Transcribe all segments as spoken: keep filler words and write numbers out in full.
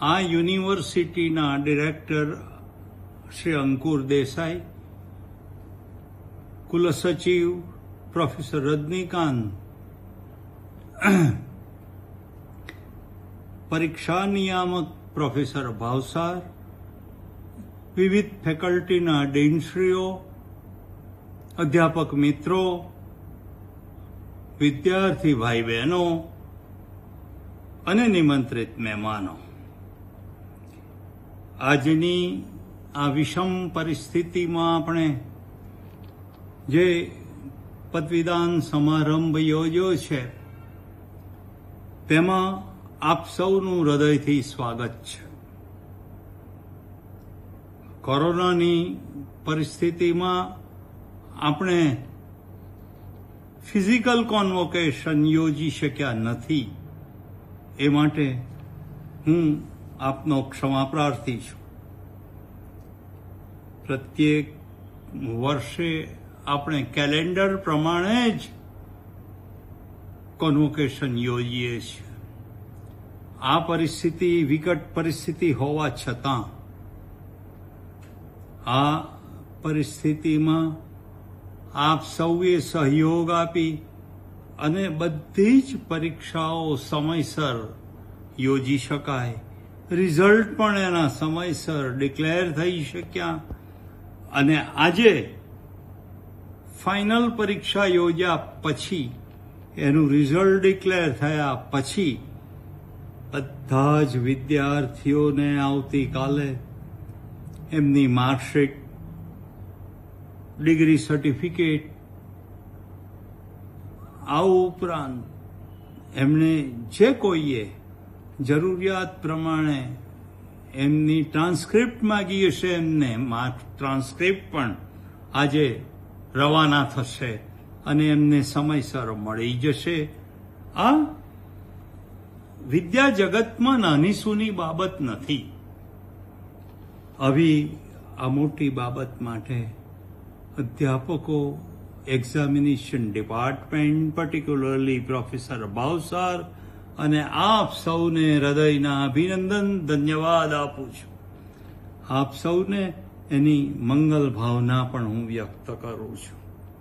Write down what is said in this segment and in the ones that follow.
આ યુનિવર્સિટીના ડિરેક્ટર શ્રી અંકુર દેસાઈ, કુલસચિવ પ્રોફેસર રજનીકાંત, પરીક્ષા નિયામક પ્રોફેસર ભાવસાર, વિવિધ ફેકલ્ટીના ડીનશ્રીઓ, અધ્યાપક મિત્રો, વિદ્યાર્થી ભાઈ બહેનો અને નિમંત્રિત મહેમાનો, આજની આ વિષમ પરિસ્થિતિમાં આપણે જે પદવીદાન સમારંભ યોજ્યો છે તેમાં આપ સૌનું હૃદયથી સ્વાગત છે. કોરોનાની પરિસ્થિતિમાં આપણે ફિઝિકલ કોન્વોકેશન યોજી શક્યા નથી, એ માટે હું આપનો ક્ષમા પ્રાર્થી છું. પ્રત્યેક વર્ષે આપણે કેલેન્ડર પ્રમાણે જ કોન્વોકેશન યોજીએ છીએ. આ પરિસ્થિતિ વિકટ પરિસ્થિતિ હોવા છતાં આ પરિસ્થિતિમાં આપ સૌએ સહયોગ આપી અને બધી જ પરીક્ષાઓ સમયસર યોજી શકાય, રિઝલ્ટ પણ એના સમયસર ડિક્લેર થઈ શક્યા અને આજે ફાઇનલ પરીક્ષા યોજ્યા પછી એનું રિઝલ્ટ ડિક્લેર થયા પછી બધા જ વિદ્યાર્થીઓને આવતીકાલે એમની માર્કશીટ, ડિગ્રી સર્ટિફિકેટ, આ ઉપરાંત એમને જે કોઈએ જરૂરિયાત પ્રમાણે એમની ટ્રાન્સક્રિપ્ટ માંગી હશે, એમને ટ્રાન્સક્રિપ્ટ પણ આજે રવાના થશે અને એમને સમયસર મળી જશે. આ વિદ્યા જગતમાં નાની સૂની બાબત નથી. આવી આ મોટી બાબત માટે અધ્યાપકો, examination department, particularly professor Bhavsar અને આપ સૌને હૃદયના અભિનંદન, ધન્યવાદ આપું છું. આપ સૌને એની મંગલ ભાવના પણ હું વ્યક્ત કરું છું.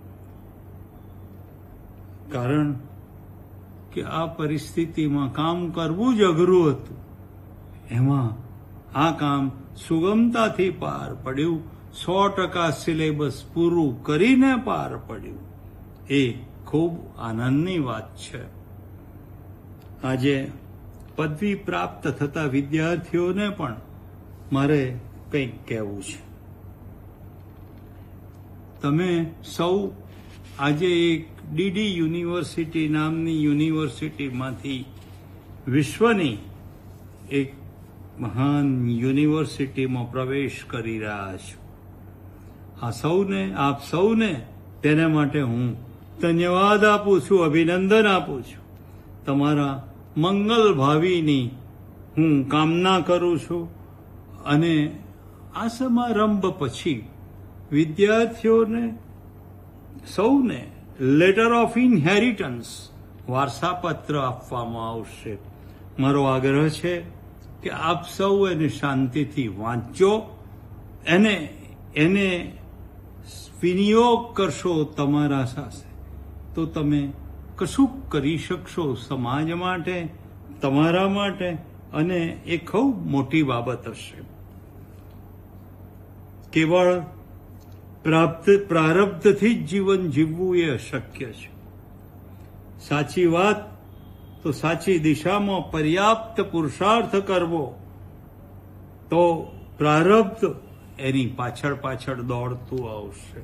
કારણ કે આ પરિસ્થિતિમાં કામ કરવું જ અઘરું હતું, એમાં આ કામ સુગમતાથી પાર પડ્યું. સો ટકા સિલેબસ પૂરું કરીને પાર પડ્યું, એ ખૂબ આનંદની વાત છે. આજે પદવી પ્રાપ્ત થતા વિદ્યાર્થીઓને પણ મારે કંઈક કહેવું છે. તમે સૌ આજે એક ડીડી યુનિવર્સિટી નામની યુનિવર્સિટીમાંથી વિશ્વની એક મહાન યુનિવર્સિટીમાં પ્રવેશ કરી રહ્યા છો. આ સૌને, આપ સૌને તેને માટે હું ધન્યવાદ આપું છું, અભિનંદન આપું છું. તમારા મંગલ ભાવિની હું કામના કરું છું અને આ સમારંભ પછી વિદ્યાર્થીઓને સૌને લેટર ઓફ ઇનહેરિટન્સ, વારસાપત્ર આપવામાં આવશે. મારો આગ્રહ છે કે આપ સૌ એને શાંતિથી વાંચો, એને એને વિનિયોગ કરશો તમારા સાથે તો તમે કશું કરી શકશો સમાજ માટે, તમારા માટે, અને એ ખૂબ મોટી બાબત હશે. કેવળ પ્રાપ્ત પ્રારબ્ધથી જ જીવન જીવવું એ અશક્ય છે. સાચી વાત તો સાચી દિશામાં પર્યાપ્ત પુરુષાર્થ કરવો, તો પ્રારબ્ધ એની પાછળ પાછળ દોડતું આવશે.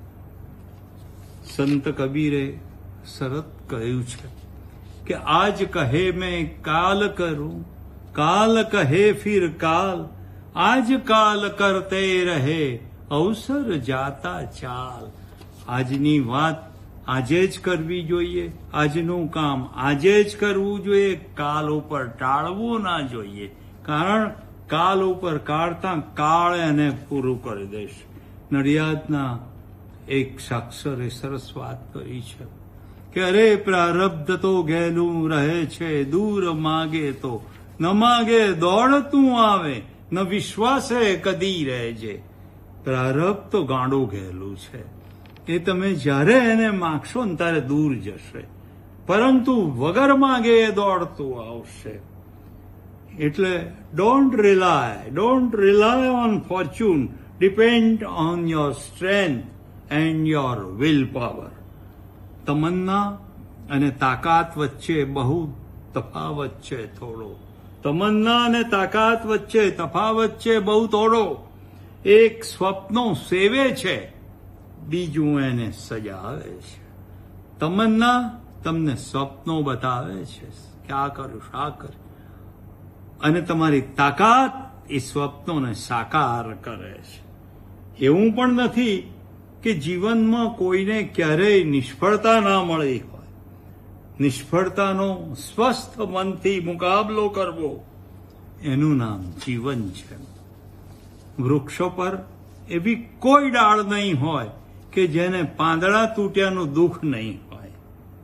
સંત કબીરે સરસ કહ્યું છે કે આજ કહે મેં કાલ કરું, કાલ કહે ફિર કાલ, આજ કાલ કરતે રહે, અવસર જાતા ચાલ. આજની વાત આજે જ કરવી જોઈએ, આજનું કામ આજે જ કરવું જોઈએ, કાલ ઉપર ટાળવું ના જોઈએ. કારણ કાલ ઉપર કાઢતા કાળ એને પૂરું કરી દેશે. નડિયાદના એક સાક્ષરે સરસ વાત કરી છે કે અરે પ્રારબ્ધ તો ગેલું રહે છે, દૂર માગે તો ન માગે દોડતું આવે, ન વિશ્વાસે કદી રહેજે. પ્રારબ્ધ તો ગાંડું ગયેલું છે, એ તમે જ્યારે એને માગશો ને ત્યારે દૂર જશે, પરંતુ વગર માગે એ દોડતું આવશે. એટલે don't rely don't rely on fortune, depend on your strength and your will power. તમન્ના અને તાકાત વચ્ચે બહુ તફાવત છે થોડો. તમન્ના અને તાકાત વચ્ચે તફાવત છે બહુ થોડો. એક સ્વપ્નો સેવે છે, બીજું એને સજાવે છે. તમન્ના તમને સ્વપ્નો બતાવે છે કે આ કરું આ કર, અને તમારી તાકાત એ સ્વપ્નોને સાકાર કરે છે. એવું પણ નથી કે જીવનમાં કોઈને ક્યારેય નિષ્ફળતા ના મળી હોય. નિષ્ફળતાનો સ્વસ્થ મનથી મુકાબલો કરવો, એનું નામ જીવન છે. વૃક્ષો પર એવી કોઈ ડાળ નહીં હોય કે જેને પાંદડા તૂટ્યાનું દુઃખ નહીં હોય.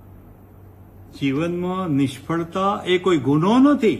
જીવનમાં નિષ્ફળતા એ કોઈ ગુનો નથી,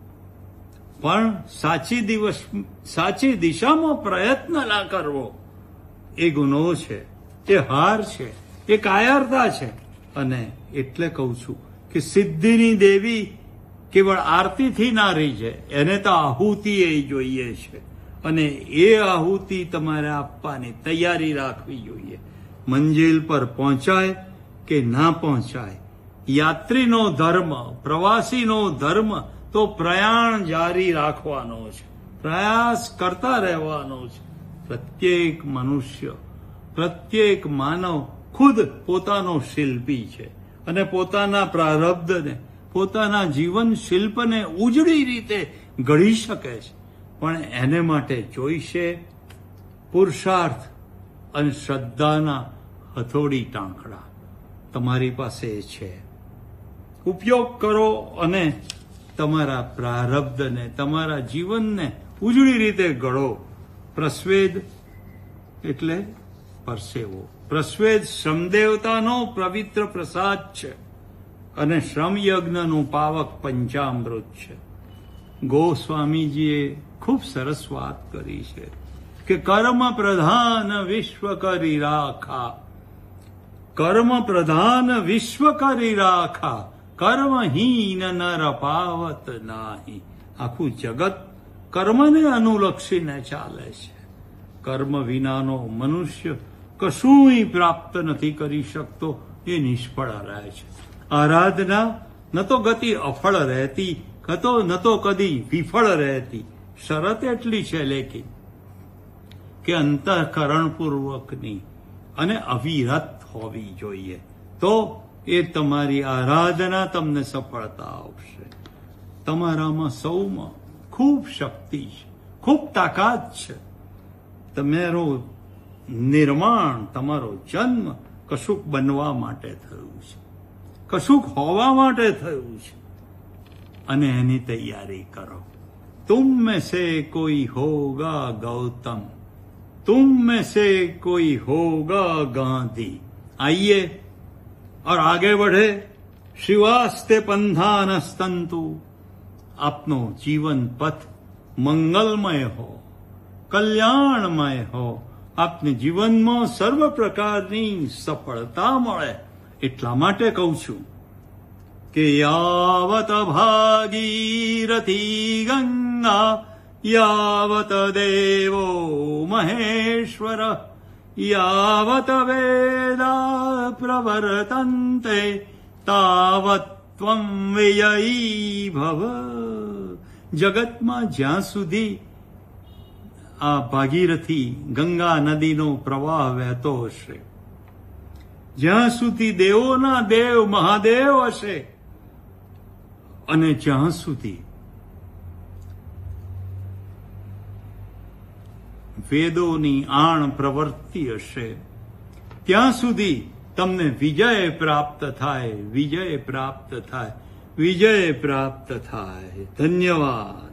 પણ સાચી દિવસ સાચી દિશામાં પ્રયત્ન ના કરવો એ ગુનો છે, એ હાર છે, એ કાયરતા છે. અને એટલે કહું છું કે સિદ્ધિની દેવી કેવળ આરતીથી ના રહી જાય, એને તો આહુતિ એ જોઈએ છે, અને એ આહુતિ તમારે આપવાની તૈયારી રાખવી જોઈએ. મંજિલ પર પહોંચાય કે ના પહોંચાય, યાત્રીનો ધર્મ, પ્રવાસીનો ધર્મ તો પ્રયાણ જારી રાખવાનો છે, પ્રયાસ કરતા રહેવાનો છે. પ્રત્યેક મનુષ્ય, પ્રત્યેક માનવ ખુદ પોતાનો શિલ્પી છે, અને પોતાના પ્રારબ્ધને, પોતાના જીવન શિલ્પને ઉજળી રીતે ઘડી શકે છે. પણ એને માટે જોઈશે પુરુષાર્થ અને શ્રદ્ધાના હથોડી ટાંકડા. તમારી પાસે છે, ઉપયોગ કરો અને તમારા પ્રારબ્ધને, તમારા જીવનને ઉજળી રીતે ઘડો. પ્રસ્વેદ એટલે પરસેવો. પ્રસ્વેદ શ્રમદેવતાનો પવિત્ર પ્રસાદ છે, અને શ્રમ યજ્ઞનું પાવક પંચામૃત છે. ગોસ્વામીજીએ ખૂબ સરસ વાત કરી છે કે કર્મ પ્રધાન વિશ્વ કરી રાખા, કર્મ પ્રધાન વિશ્વ કરી રાખા, કર્મહીન નર પાવત નાહી. આખું જગત કર્મને અનુલક્ષીને ચાલે છે. કર્મ વિનાનો મનુષ્ય કશુંય પ્રાપ્ત નથી કરી શકતો, એ નિષ્ફળ રહે છે. આરાધના ન તો ગતિ અફળ રહેતી, કતો ન તો કદી વિફળ રહેતી. શરત એટલી છે લેકિન કે અંતઃકરણપૂર્વકની અને અવિરત હોવી જોઈએ, તો એ તમારી આરાધના તમને સફળતા આપશે. તમારામાં સૌમાં ખૂબ શક્તિ છે, ખૂબ તાકાત છે. તમારું નિર્માણ, તમારો જન્મ કશુંક બનવા માટે થયું છે, કશુંક હોવા માટે થયું છે, અને એની તૈયારી કરો. तुम में से कोई होगा गौतम, तुम में से कोई होगा गांधी. आइए और आगे बढ़े. शिवास्ते पंथानस्तंतु. अपनो जीवन पथ मंगलमय हो, કલ્યાણમય હો. આપને જીવનમાં સર્વ પ્રકારની સફળતા મળે, એટલા માટે કહું છું કે યાવત ભાગીરથી ગંગા, યાવત દેવો મહેશ્વર, યાવત વેદા પ્રવર્તન્તે, તાવત ત્વં વિજયી ભવ. જગતમાં જ્યાં સુધી આ ભાગીરથી ગંગા નદીનો પ્રવાહ વહેતો હશે, જ્યાં સુધી દેવોના દેવ મહાદેવ હશે, અને જ્યાં સુધી વેદોની આણ પ્રવૃત્તિ હશે, ત્યાં સુધી તમને વિજય પ્રાપ્ત થાય, વિજય પ્રાપ્ત થાય, વિજય પ્રાપ્ત થાય. ધન્યવાદ.